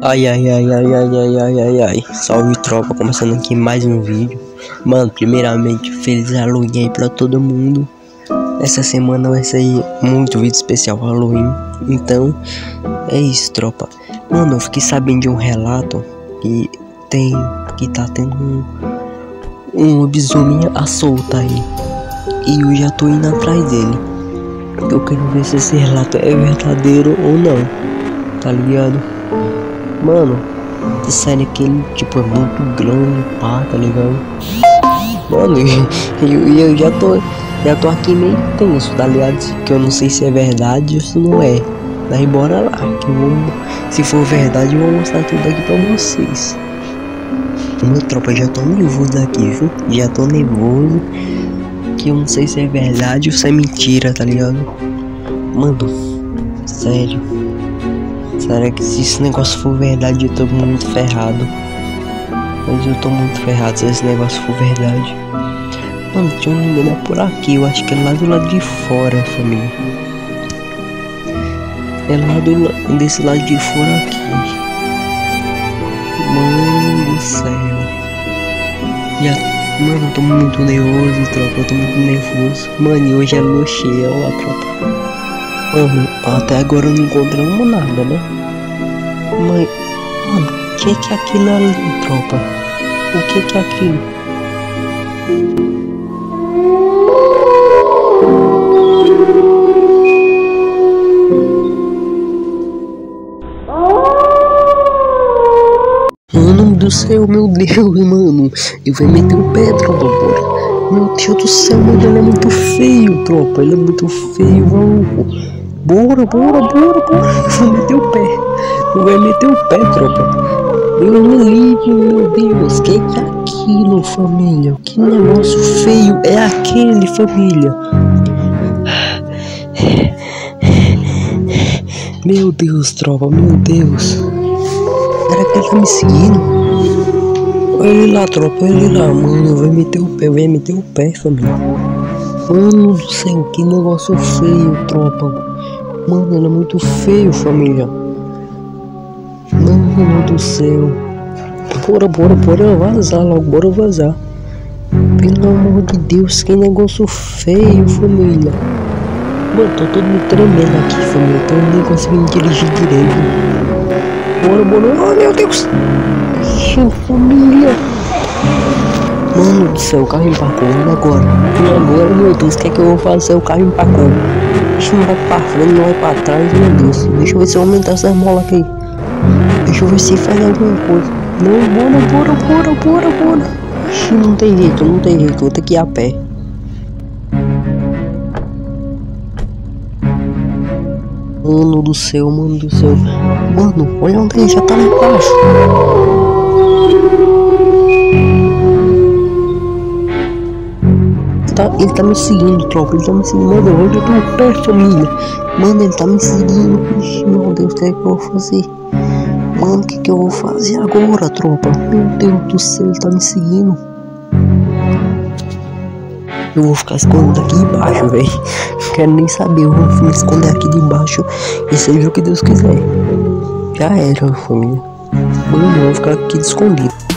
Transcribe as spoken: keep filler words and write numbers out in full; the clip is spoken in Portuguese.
Ai ai ai ai ai ai ai ai ai. Salve tropa, começando aqui mais um vídeo. Mano, primeiramente, feliz Halloween aí pra todo mundo. Essa semana vai sair muito vídeo especial Halloween. Então, é isso, tropa. Mano, eu fiquei sabendo de um relato que tem, que tá tendo um, um lobisomem à solta aí. E eu já tô indo atrás dele. Eu quero ver se esse relato é verdadeiro ou não, tá ligado? Mano, sério que ele tipo é muito grande, pá, tá ligado? Mano, eu, eu, eu já tô já tô aqui meio tenso, tá ligado? Que eu não sei se é verdade ou se não é. Daí bora lá, que eu vou, se for verdade eu vou mostrar tudo aqui pra vocês. Meu tropa, já tô nervoso aqui, viu? Já tô nervoso, que eu não sei se é verdade ou se é mentira, tá ligado? Mano, sério. Será que se esse negócio for verdade eu tô muito ferrado? Mas eu tô muito ferrado se esse negócio for verdade. Mano, se eu não me engano é por aqui, eu acho que é lá do lado de fora, família. É lá do desse lado de fora aqui. Mano do céu. Já, mano, eu tô muito nervoso, tropa, eu tô muito nervoso. Mano, e hoje é lua cheia, ó, tropa. Mano, até agora não encontramos nada, né? Mas, mano, o que que é aquilo ali, tropa? O que que é aquilo? Mano do céu, meu Deus, mano. Eu vou meter o pé, tropa, bora. Meu Deus do céu, mano, ele é muito feio, tropa. Ele é muito feio, maluco. Bora, bora, bora, bora. Eu vou meter o pé. Eu vou meter o pé, tropa. Deus me livre, meu Deus. Que que é aquilo, família? Que negócio feio é aquele, família? Meu Deus, tropa, meu Deus. Será que ele tá me seguindo? Olha ele lá, tropa, olha ele lá, mano. Eu vou meter o pé, eu vou meter o pé, família. Mano do céu, que negócio feio, tropa. Mano, ele é muito feio, família. Mano do céu. Bora, bora, bora vazar logo, bora vazar. Pelo amor de Deus, que negócio feio, família. Mano, tô todo me tremendo aqui, família. Tô nem conseguindo dirigir direito. Bora, bora. Oh, meu Deus. Família. Mano do céu, o carro empacou. E agora? E agora, meu Deus, o que é que eu vou fazer? O carro empacou. Deixa não vai pra frente, não vai pra trás, meu Deus. Deixa eu ver se eu aumentar essa mola aqui. Deixa eu ver se faz alguma coisa. Não, bora, bora, bora, bora, bora. Ixi, não tem jeito, não tem jeito. Vou ter que ir a pé. Mano do céu, mano do céu. Mano, olha onde ele já tá lá embaixo. Tá, ele tá me seguindo, tropa, ele tá me seguindo, mano, eu tô perto, família. Mano, ele tá me seguindo. Ixi, meu Deus, o que é que eu vou fazer? Mano, o que que eu vou fazer agora, tropa? Meu Deus do céu, ele tá me seguindo. Eu vou ficar escondido aqui embaixo, velho. Não quero nem saber, eu vou me esconder aqui debaixo. E seja o que Deus quiser. Já era, família. Mano, eu vou ficar aqui escondido.